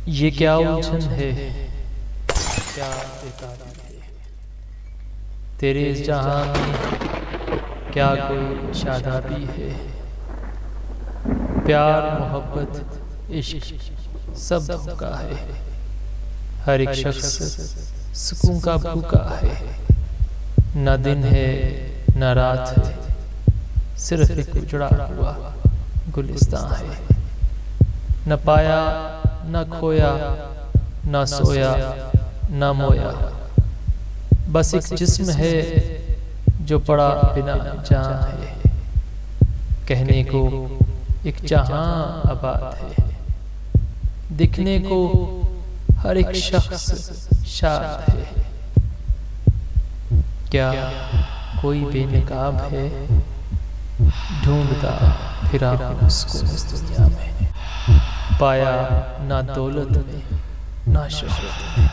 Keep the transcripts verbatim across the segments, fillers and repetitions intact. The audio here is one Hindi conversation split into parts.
ये क्या उलझन है, क्या बेताबी है तेरे इस जहां में, क्या कोई शादाबी है। प्यार मोहब्बत इश्क सब धोखा है, हर एक शख्स सुकून का भूखा है। न दिन है न रात है, सिर्फ एक उजड़ा हुआ गुलिस्तान है। न पाया न खोया, न सोया न मोया, बस एक जिस्म है जो पड़ा बिना जान है। कहने को एक जहां आबाद है, दिखने को हर एक शख्स शाद है। क्या कोई बेनकाब है, ढूंढता फिरा उसको इस दुनिया में। पाया ना दौलत में ना शोहरत में।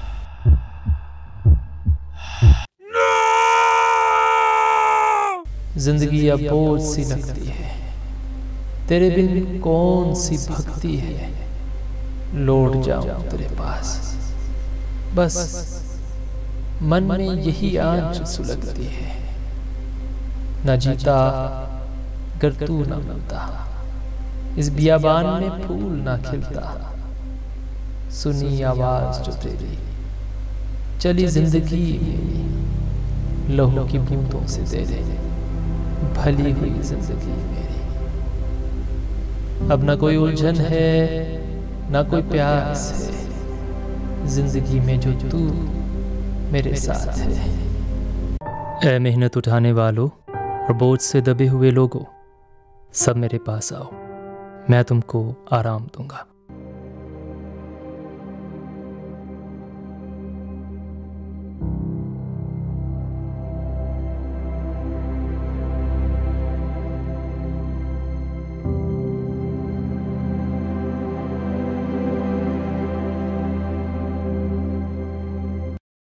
जिंदगी अब बोझ सी लगती है, तेरे बिन कौन सी भक्ति है। लौट जाऊं तेरे पास, बस मन में यही आंच सुलगती है। न जीता गर तू न मिलता, इस बियाबान में फूल ना खिलता। सुनी आवाज जो तेरी, चली जिंदगी मेरी। लहू की बूंदों से तेरे भली हुई जिंदगी मेरी। अब ना कोई उलझन है ना कोई प्यास है, जिंदगी में जो तू मेरे साथ है। ऐ मेहनत उठाने वालों और बोझ से दबे हुए लोगों, सब मेरे पास आओ, मैं तुमको आराम दूंगा।